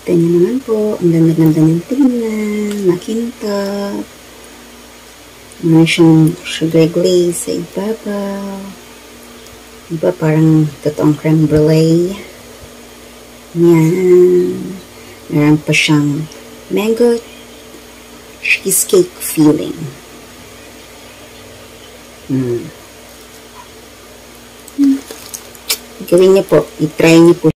Ganyan naman po. Ang ganda-ganda niyang tingnan. Makintab. Meron siyang sugar glaze sa ibabaw. Diba parang totoong creme brulee. Yan. Meron pa siyang mango cheesecake feeling. Gawin niyo po. I-try niyo po.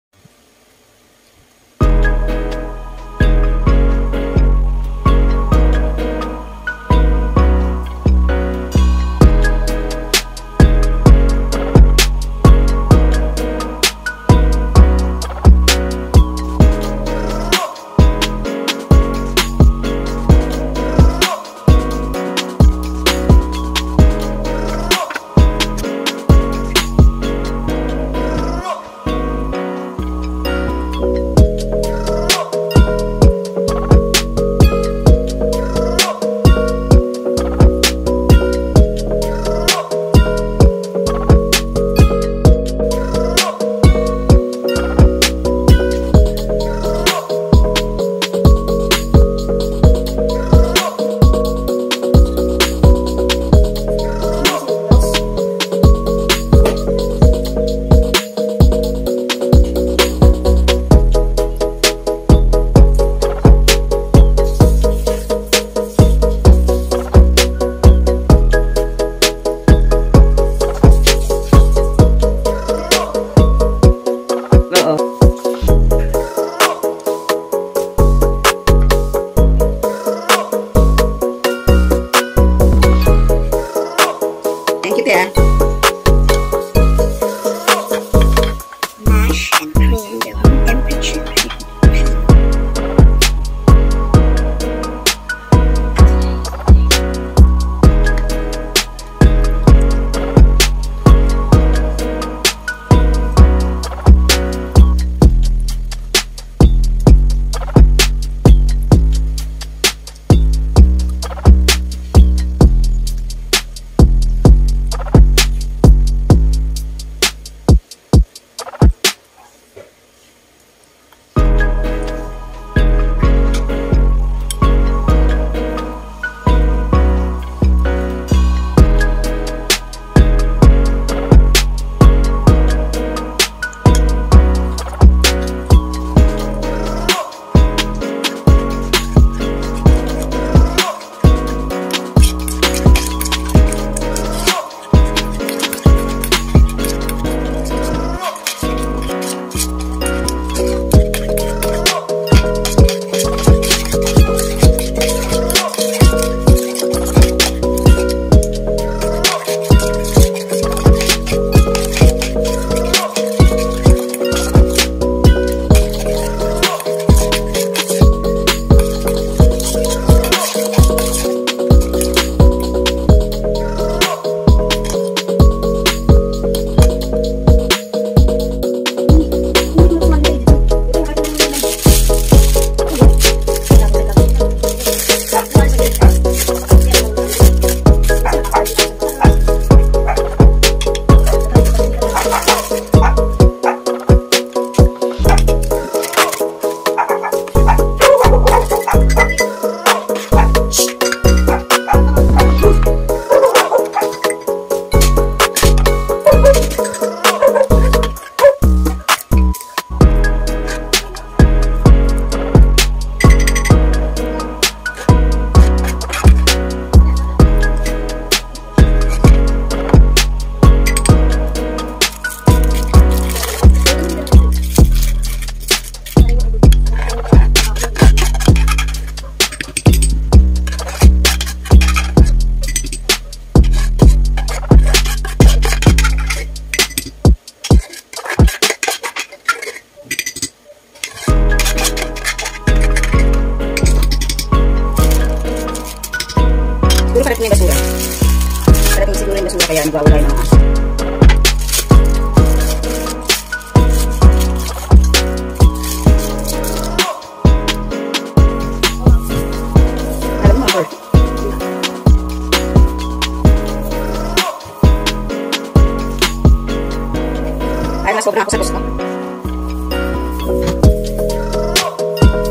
Mash and cream the room temperature. Parating yung basura. Parating siguro yung basura kaya nagwawala yung mga aso. Alam mo, Bert. Ay, nasobra ako sa gusto.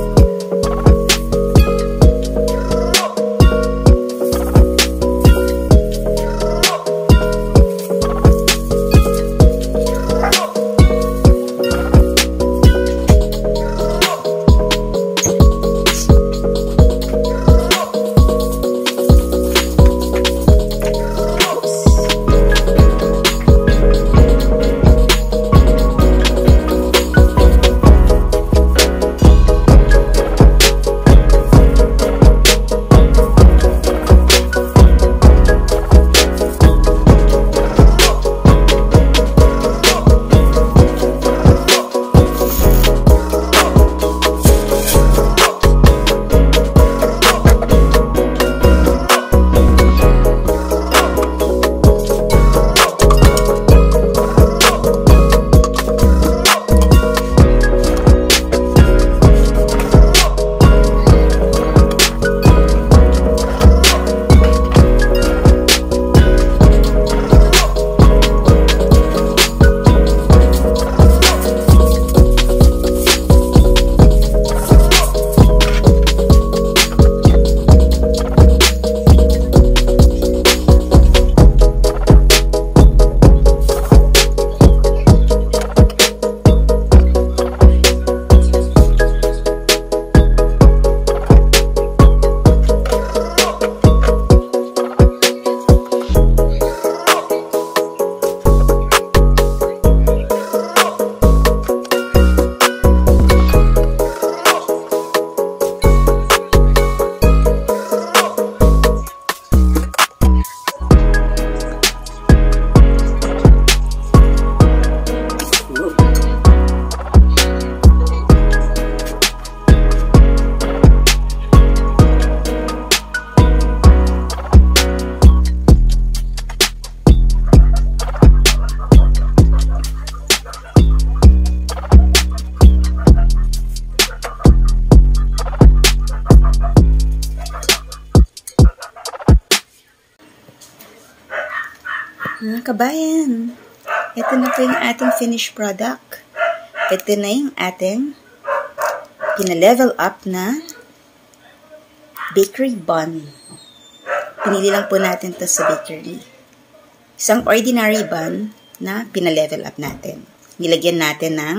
mga kabayan. Ito na po yung ating finished product. Ito na yung ating pina-level up na bakery bun. Pinili lang po natin to sa bakery. Isang ordinary bun na pina-level up natin. Nilagyan natin ng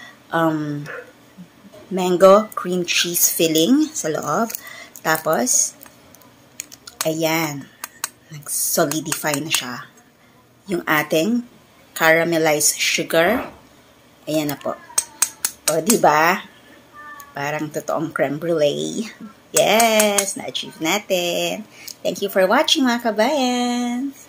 mango cream cheese filling sa loob. Tapos, ayan, nag-solidify na siya. Yung ating caramelized sugar, ayan na po. O, diba? Parang totoong creme brulee. Yes, na-achieve natin. Thank you for watching, mga kabayan.